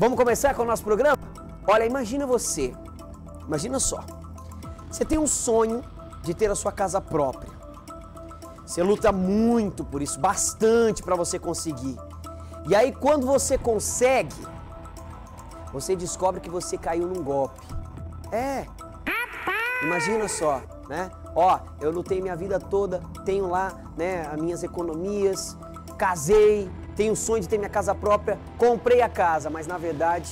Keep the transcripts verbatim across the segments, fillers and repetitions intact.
Vamos começar com o nosso programa? Olha, imagina você, imagina só, você tem um sonho de ter a sua casa própria. Você luta muito por isso, bastante para você conseguir. E aí quando você consegue, você descobre que você caiu num golpe. É, imagina só, né? Ó, eu lutei minha vida toda, tenho lá, né, as minhas economias, casei, tenho o sonho de ter minha casa própria, comprei a casa, mas na verdade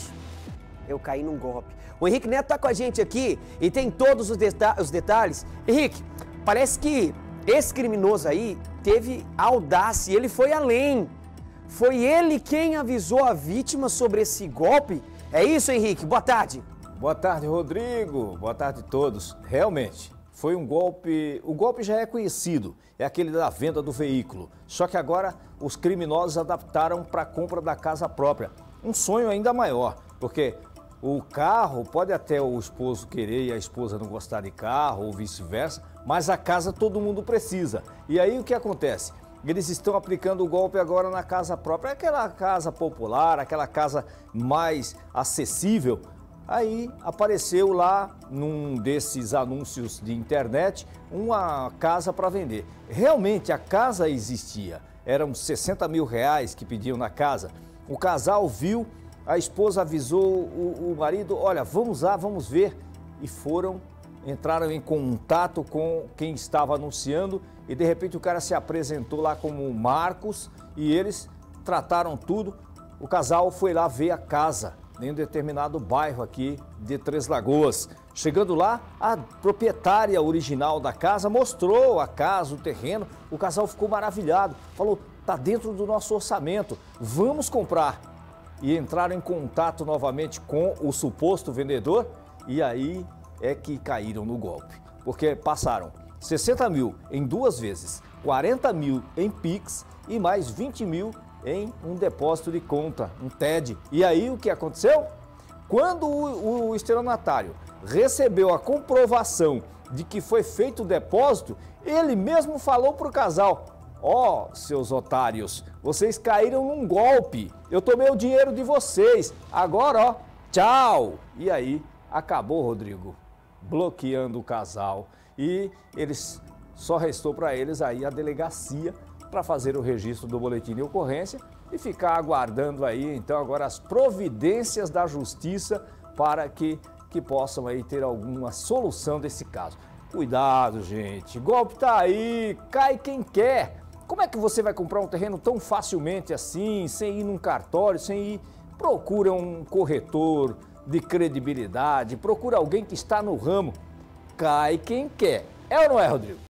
eu caí num golpe. O Henrique Neto tá com a gente aqui e tem todos os, deta os detalhes. Henrique, parece que esse criminoso aí teve audácia, ele foi além. Foi ele quem avisou a vítima sobre esse golpe. É isso, Henrique? Boa tarde. Boa tarde, Rodrigo. Boa tarde a todos. Realmente, foi um golpe... O golpe já é conhecido, é aquele da venda do veículo. Só que agora os criminosos adaptaram para a compra da casa própria. Um sonho ainda maior, porque o carro pode até o esposo querer e a esposa não gostar de carro ou vice-versa, mas a casa todo mundo precisa. E aí o que acontece? Eles estão aplicando o golpe agora na casa própria, aquela casa popular, aquela casa mais acessível. Aí apareceu lá, num desses anúncios de internet, uma casa para vender. Realmente a casa existia, eram sessenta mil reais que pediam na casa. O casal viu, a esposa avisou o, o marido, olha, vamos lá, vamos ver. E foram, entraram em contato com quem estava anunciando e de repente o cara se apresentou lá como Marcos e eles trataram tudo. O casal foi lá ver a casa em um determinado bairro aqui de Três Lagoas. Chegando lá, a proprietária original da casa mostrou a casa, o terreno. O casal ficou maravilhado, falou, tá dentro do nosso orçamento, vamos comprar. E entraram em contato novamente com o suposto vendedor e aí é que caíram no golpe. Porque passaram sessenta mil em duas vezes, quarenta mil em Pix e mais vinte mil em um depósito de conta, um T E D. E aí o que aconteceu? Quando o, o estelionatário recebeu a comprovação de que foi feito o depósito, ele mesmo falou para o casal, ó, oh, seus otários, vocês caíram num golpe, eu tomei o dinheiro de vocês, agora ó, tchau. E aí acabou, Rodrigo, bloqueando o casal e eles, só restou para eles aí a delegacia para fazer o registro do boletim de ocorrência e ficar aguardando aí, então, agora as providências da justiça para que, que possam aí ter alguma solução desse caso. Cuidado, gente, golpe tá aí, cai quem quer. Como é que você vai comprar um terreno tão facilmente assim, sem ir num cartório, sem ir? Procura um corretor de credibilidade, procura alguém que está no ramo. Cai quem quer. É ou não é, Rodrigo?